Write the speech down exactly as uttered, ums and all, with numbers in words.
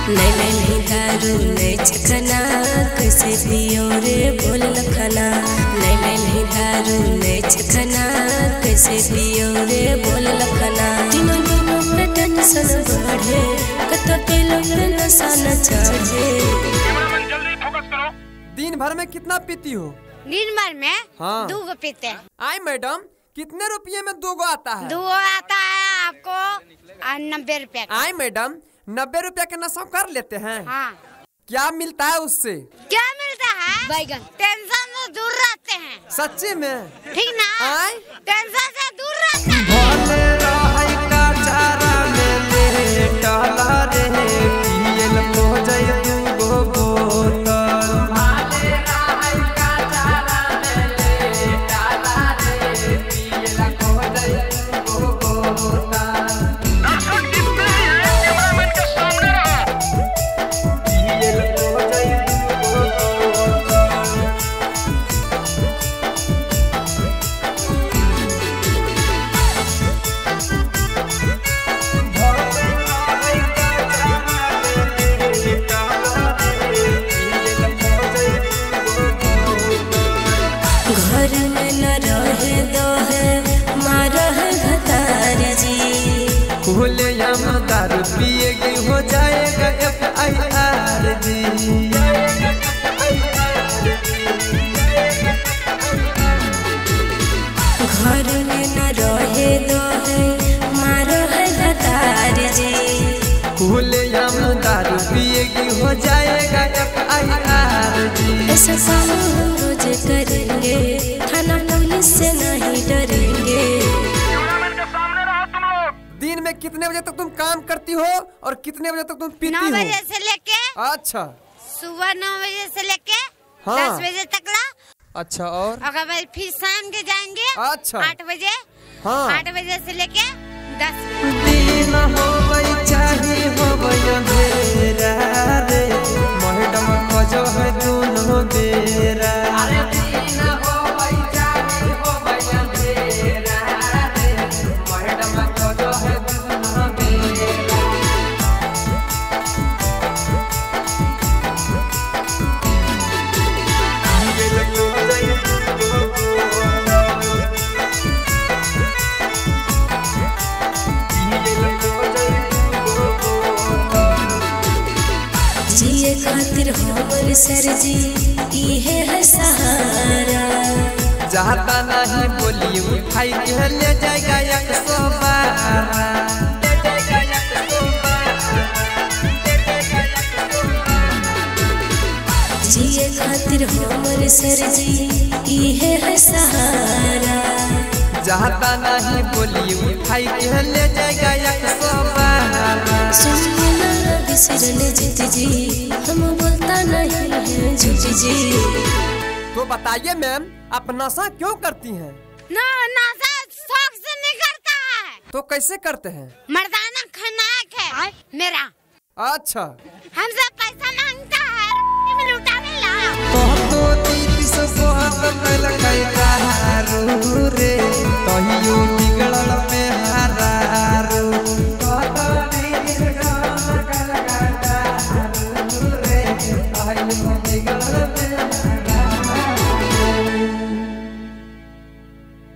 नहीं नहीं नहीं दारू नहीं चखना कैसे पियो रे बोल लखना। नहीं नहीं नहीं दारू नहीं चखना कैसे पियो रे बोल लखना। दिनों दिनों पे टेंशन बढ़े कतो तेलों पे नशा न चढ़े। दिन भर में कितना पीती हो? दिन भर में हाँ। दो गो पीते। आई मैडम कितने रुपये में दो गो आता है? दो आता है आपको नब्बे रुपए। आई मैडम नब्बे रुपया के नशा कर लेते हैं। हाँ। क्या मिलता है उससे? क्या मिलता है? बैगन। टेंशन से दूर रहते हैं। सच्ची में? ठीक ना? आए? टेंशन से दूर रहते हैं। घर में न रहे दो है मारा है घतार जी। भूले हम दारू पिएगी हो जाएगा एफ आई आर जी। घर में न रहे दो है मारा है घतार जी। भूले हम दारू पिएगी हो जाएगा एफ आई आर जी। ऐसा काम रोज करेंगे थाना पुलिस से नहीं डरेंगे। दिन में कितने बजे तक तुम काम करती हो और कितने बजे तक तुम पीती हो? नौ बजे से लेके अच्छा सुबह नौ बजे से लेके हाँ। दस बजे तक ला। अच्छा और अगर भाई फिर शाम के जाएंगे अच्छा आठ बजे। हाँ। आठ बजे से लेके दस दिन हो गई चाहे हो गई अंधेरा रे मैडम खोजो है दोनों बेरा। अरे दिन हो गई चाहे हो गई अंधेरा रे मैडम खोजो है दोनों बेरा। जिए खातिर हमर सर जी इहे है सहारा। जाता नहीं बोली उठाई के ले जाएगा एक सौ बारह। जिए खातिर हमर सर जी इहे है सहारा। जाता नहीं बोली उठाई के ले जाएगा एक सौ बारह। सुनिए ना बिसरने जीत जी हम बोलता नहीं है झूठ जी। तो बताइए मैम आप नशा क्यों करती हैं? ना नशा शौक से नहीं करता है। तो कैसे करते हैं? मर्दाना खनाक है मेरा। अच्छा हमसे पैसा मांगता है में लुटाने ला। तो दीदी से सोहत में लगाई दारू रे कहियो बिगड़ल में हारारू। तो दीदी से सोहत में लगाई दारू रे कहियो बिगड़ल में